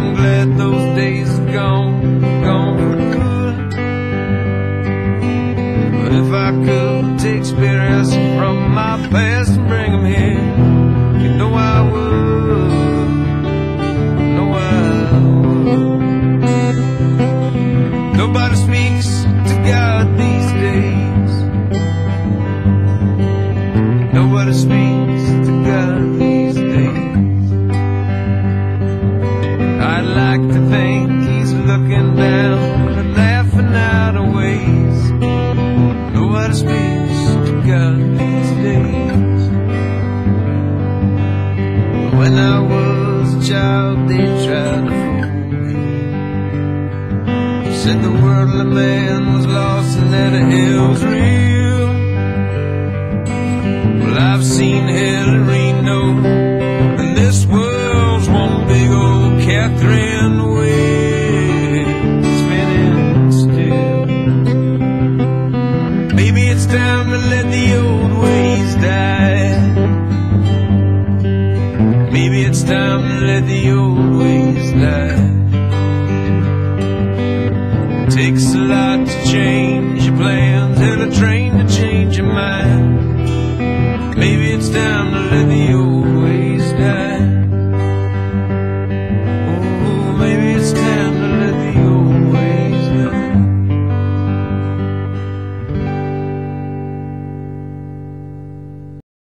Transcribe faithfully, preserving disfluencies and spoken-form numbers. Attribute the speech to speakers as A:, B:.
A: I'm glad those days are gone, gone for good. But if I could take spirits from my past and bring them here, you know I would, know I would. Nobody speaks to God these days. Nobody speaks to God these days. I'd like to think he's looking down and laughing out of ways. Nobody speaks to God these days. When I was a child, they tried to fool me. Said the worldly man was lost and that hell was real. Well, I've seen hell in Reno, and this world's one big old Catherine wheel spinning still. Maybe it's time to let the old ways die. Maybe it's time to let the old ways die. Takes a lot to change your plans and a train to change your mind.